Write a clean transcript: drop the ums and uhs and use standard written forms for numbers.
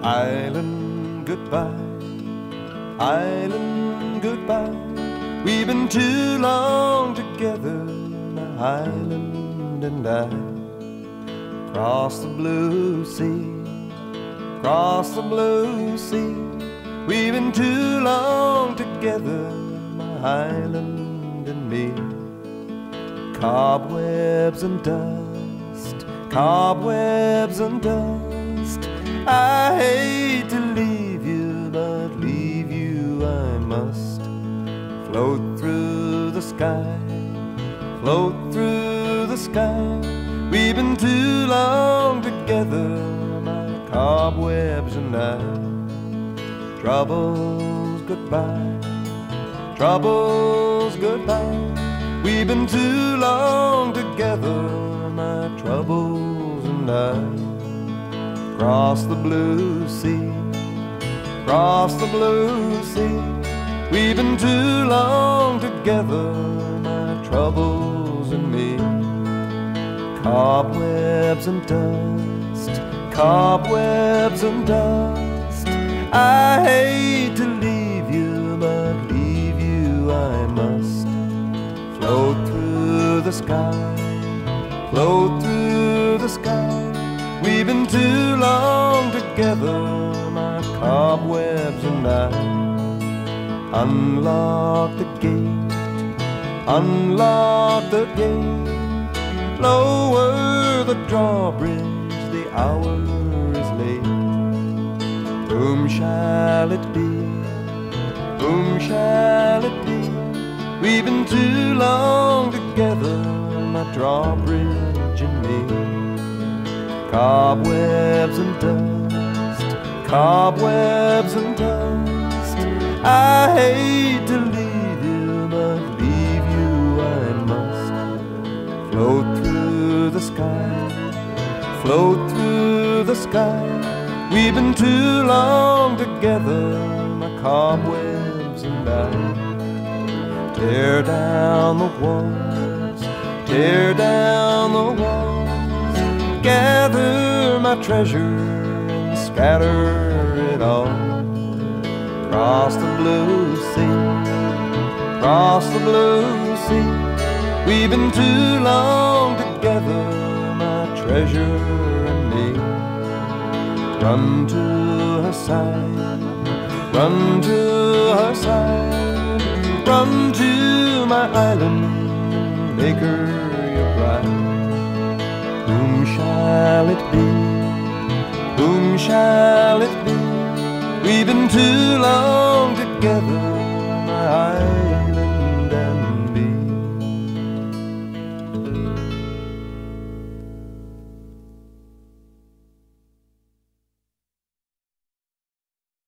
Island, goodbye. Island, goodbye. We've been too long together, my island and I. Across the blue sea, across the blue sea. We've been too long together, my island and me. Cobwebs and dust, cobwebs and dust. I hate to leave you, but leave you I must. Float through the sky, float through the sky. We've been too long together, my cobwebs and I. Troubles, goodbye, troubles, goodbye. We've been too long together, my troubles and I. Across the blue sea, across the blue sea. We've been too long together, my troubles and me. Cobwebs and dust, cobwebs and dust. I hate to leave you, but leave you I must. Float through the sky, float through the sky. We've been too long together, my cobwebs and I. Unlock the gate, unlock the gate. Lower the drawbridge, the hour is late. Whom shall it be? Whom shall it be? We've been too long together, my drawbridge and me. Cobwebs and dust, cobwebs and dust. I hate to leave you, but leave you I must. Float through the sky, float through the sky. We've been too long together, my cobwebs and I. Tear down the walls, tear down the walls. Gather my treasure and scatter it all. Across the blue sea, across the blue sea. We've been too long together, my treasure and me. Run to her side, run to her side. Run to my island, make her your bride. Whom shall it be? Whom shall it be? We've been too long